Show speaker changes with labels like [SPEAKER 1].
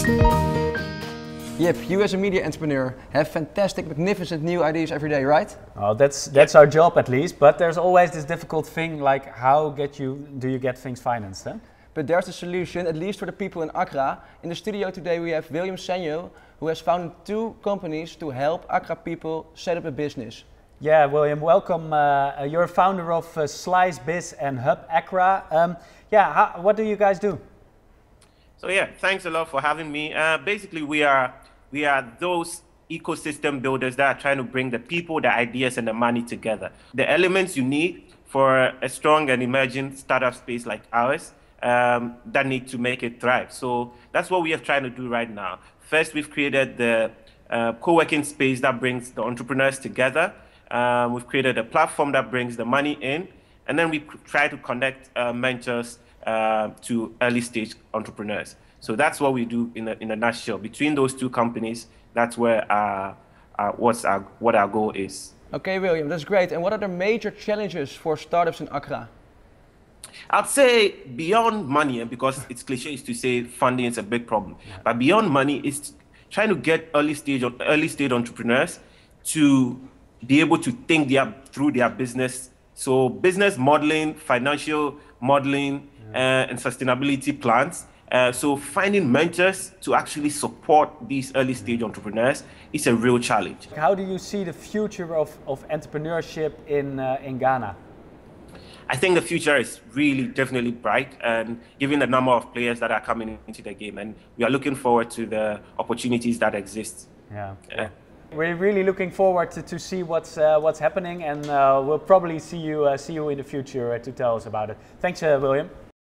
[SPEAKER 1] Yep, you as a media entrepreneur have fantastic, magnificent new ideas every day, right?
[SPEAKER 2] Oh, that's our job at least, but there's always this difficult thing like how do you get things financed? Huh?
[SPEAKER 1] But there's a solution, at least for the people in Accra. In the studio today we have William Senyo, who has founded 2 companies to help Accra people set up a business.
[SPEAKER 2] Yeah, William, welcome. You're a founder of SliceBiz and Hub Accra. What do you guys do?
[SPEAKER 3] So yeah, thanks a lot for having me. Basically, we are those ecosystem builders that are trying to bring the people, the ideas, and the money together. The elements you need for a strong and emerging startup space like ours that need to make it thrive. So that's what we are trying to do right now. First, we've created the co-working space that brings the entrepreneurs together. We've created a platform that brings the money in, and then we try to connect mentors to early stage entrepreneurs. So that's what we do in a nutshell. Between those 2 companies, that's where what our goal is.
[SPEAKER 1] Okay, William, that's great. And what are the major challenges for startups in Accra?
[SPEAKER 3] I'd say beyond money, because it's cliché to say funding is a big problem, but beyond money is trying to get early stage entrepreneurs to be able to think through their business. So business modeling, financial modeling, and sustainability plans. So finding mentors to actually support these early stage entrepreneurs is a real challenge.
[SPEAKER 2] How do you see the future of entrepreneurship in Ghana?
[SPEAKER 3] I think the future is really definitely bright, and given the number of players that are coming into the game, and we are looking forward to the opportunities that exist.
[SPEAKER 2] Yeah. We're really looking forward to see what's happening, and we'll probably see you in the future to tell us about it. Thanks, William.